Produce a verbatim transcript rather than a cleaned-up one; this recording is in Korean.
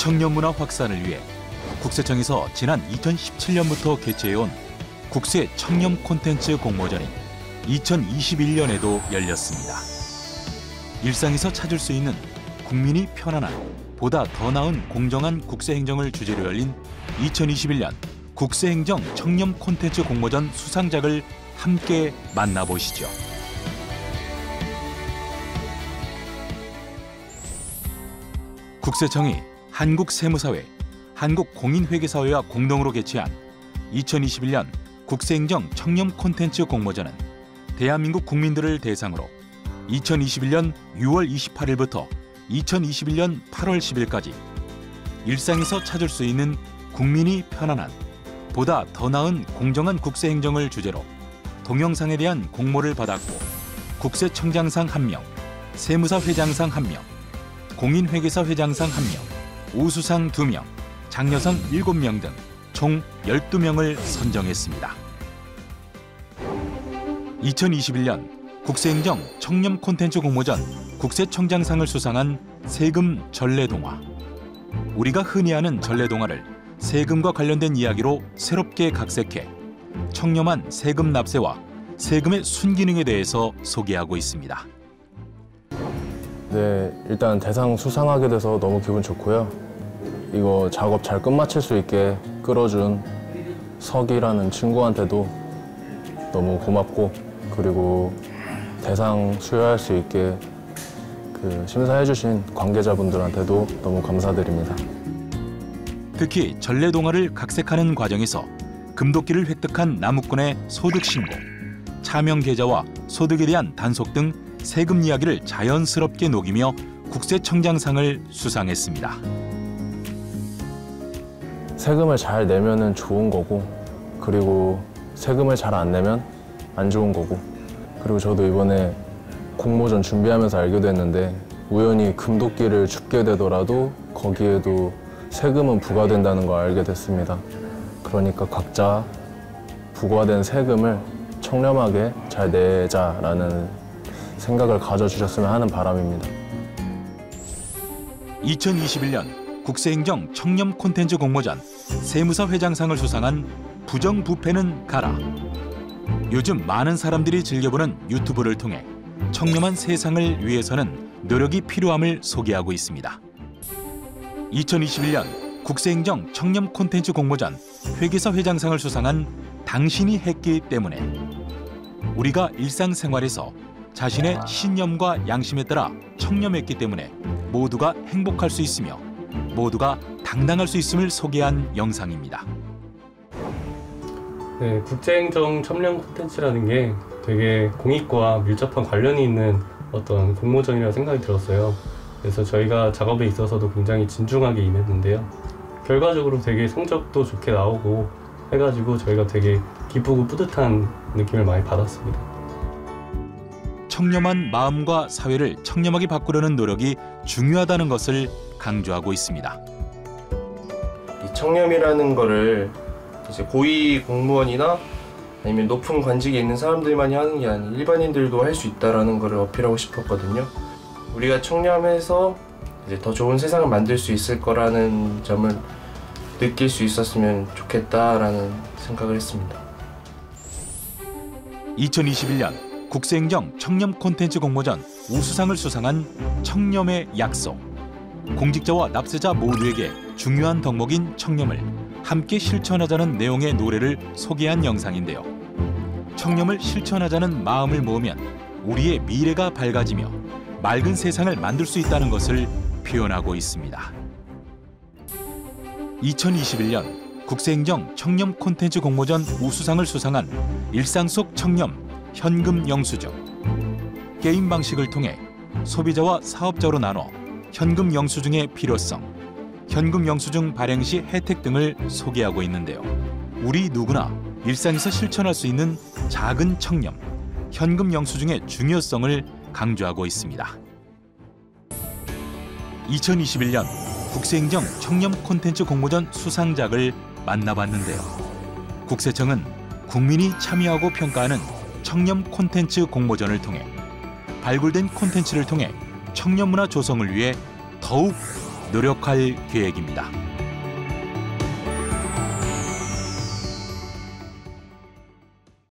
청년 문화 확산을 위해 국세청에서 지난 이천십칠 년부터 개최해온 국세 청렴 콘텐츠 공모전이 이천이십일 년에도 열렸습니다. 일상에서 찾을 수 있는 국민이 편안한, 보다 더 나은 공정한 국세행정을 주제로 열린 이천이십일 년 국세행정 청렴 콘텐츠 공모전 수상작을 함께 만나보시죠. 국세청이 한국세무사회, 한국공인회계사회와 공동으로 개최한 이천이십일 년 국세행정 청렴 콘텐츠 공모전은 대한민국 국민들을 대상으로 이천이십일 년 유월 이십팔일부터 이천이십일 년 팔월 십일까지 일상에서 찾을 수 있는 국민이 편안한, 보다 더 나은 공정한 국세행정을 주제로 동영상에 대한 공모를 받았고 국세청장상 한 명, 세무사 회장상 한 명, 공인회계사 회장상 한 명, 우수상 두 명, 장려상 일곱 명 등 총 열두 명을 선정했습니다. 이천이십일 년 국세행정 청렴 콘텐츠 공모전 국세청장상을 수상한 세금 전래동화. 우리가 흔히 아는 전래동화를 세금과 관련된 이야기로 새롭게 각색해 청렴한 세금 납세와 세금의 순기능에 대해서 소개하고 있습니다. 네, 일단 대상 수상하게 돼서 너무 기분 좋고요. 이거 작업 잘 끝마칠 수 있게 끌어준 석이라는 친구한테도 너무 고맙고, 그리고 대상 수여할 수 있게 그 심사해주신 관계자분들한테도 너무 감사드립니다. 특히 전래동화를 각색하는 과정에서 금도끼를 획득한 나무꾼의 소득 신고, 차명 계좌와 소득에 대한 단속 등 세금 이야기를 자연스럽게 녹이며 국세청장상을 수상했습니다. 세금을 잘 내면은 좋은 거고, 그리고 세금을 잘 안 내면 안 좋은 거고, 그리고 저도 이번에 공모전 준비하면서 알게 됐는데 우연히 금도끼를 줍게 되더라도 거기에도 세금은 부과된다는 걸 알게 됐습니다. 그러니까 각자 부과된 세금을 청렴하게 잘 내자라는 생각을 가져주셨으면 하는 바람입니다. 이천이십일 년 국세행정 청렴 콘텐츠 공모전 세무사 회장상을 수상한 부정부패는 가라. 요즘 많은 사람들이 즐겨보는 유튜브를 통해 청렴한 세상을 위해서는 노력이 필요함을 소개하고 있습니다. 이천이십일 년 국세행정 청렴 콘텐츠 공모전 회계사 회장상을 수상한 당신이 했기 때문에. 우리가 일상생활에서 자신의 신념과 양심에 따라 청렴했기 때문에 모두가 행복할 수 있으며 모두가 당당할 수 있음을 소개한 영상입니다. 네, 국제행정 청렴 콘텐츠라는 게 되게 공익과 밀접한 관련이 있는 어떤 공모전이라고 생각이 들었어요. 그래서 저희가 작업에 있어서도 굉장히 진중하게 임했는데요. 결과적으로 되게 성적도 좋게 나오고 해가지고 저희가 되게 기쁘고 뿌듯한 느낌을 많이 받았습니다. 청렴한 마음과 사회를 청렴하게 바꾸려는 노력이 중요하다는 것을 강조하고 있습니다. 이 청렴이라는 거를 이제 고위 공무원이나 아니면 높은 관직에 있는 사람들만이 하는 게 아닌 일반인들도 할 수 있다라는 거를 어필하고 싶었거든요. 우리가 청렴해서 이제 더 좋은 세상을 만들 수 있을 거라는 점을 느낄 수 있었으면 좋겠다라는 생각을 했습니다. 이천이십일 년 국세행정 청렴 콘텐츠 공모전 우수상을 수상한 청렴의 약속. 공직자와 납세자 모두에게 중요한 덕목인 청렴을 함께 실천하자는 내용의 노래를 소개한 영상인데요. 청렴을 실천하자는 마음을 모으면 우리의 미래가 밝아지며 맑은 세상을 만들 수 있다는 것을 표현하고 있습니다. 이천이십일 년 국세행정 청렴 콘텐츠 공모전 우수상을 수상한 일상 속 청렴 현금 영수증. 게임 방식을 통해 소비자와 사업자로 나눠 현금 영수증의 필요성, 현금 영수증 발행 시 혜택 등을 소개하고 있는데요. 우리 누구나 일상에서 실천할 수 있는 작은 청렴, 현금 영수증의 중요성을 강조하고 있습니다. 이천이십일 년 국세행정 청렴 콘텐츠 공모전 수상작을 만나봤는데요. 국세청은 국민이 참여하고 평가하는 청렴 콘텐츠 공모전을 통해 발굴된 콘텐츠를 통해 청렴 문화 조성을 위해 더욱 노력할 계획입니다.